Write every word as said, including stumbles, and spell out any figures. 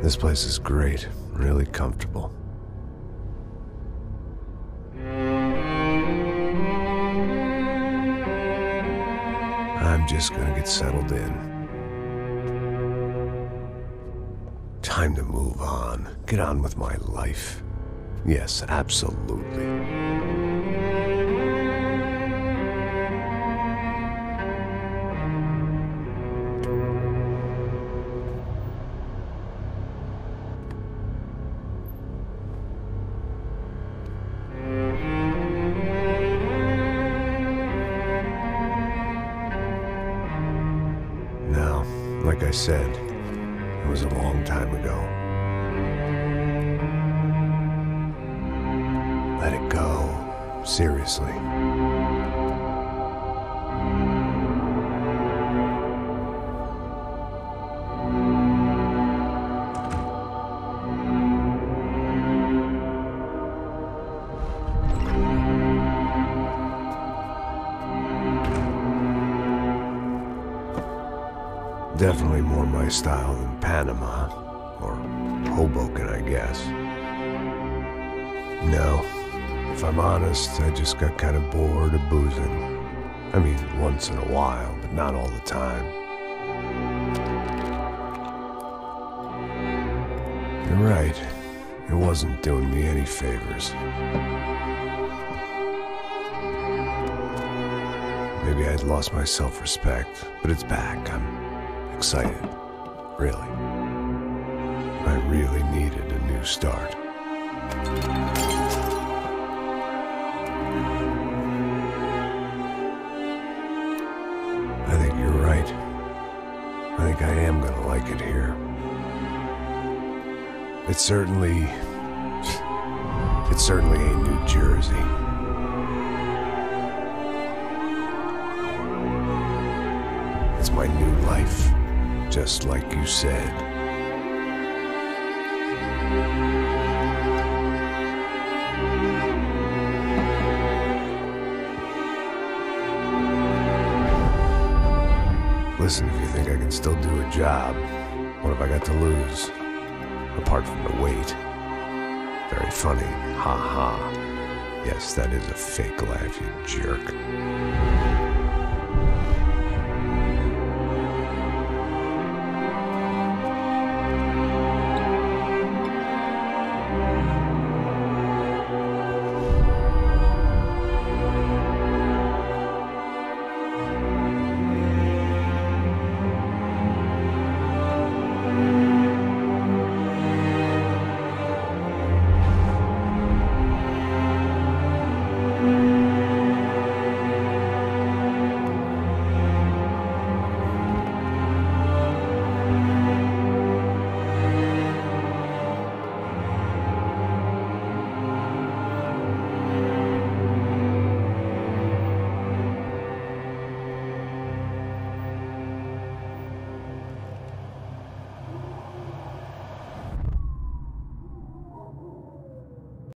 This place is great, really comfortable. I'm just gonna get settled in. Time to move on. Get on with my life. Yes, absolutely. Now, like I said, it was a long time ago. Let it go. Seriously. Definitely more my style than Panama, or Hoboken, I guess. No, if I'm honest, I just got kind of bored of boozing. I mean, once in a while, but not all the time. You're right, it wasn't doing me any favors. Maybe I'd lost my self-respect, but it's back. I'm excited, really. I really needed a new start. I think you're right. I think I am gonna like it here. It certainly... It certainly ain't New Jersey. It's my new life. Just like you said. Listen, if you think I can still do a job, what have I got to lose? Apart from the weight. Very funny. Ha ha. Yes, that is a fake laugh, you jerk.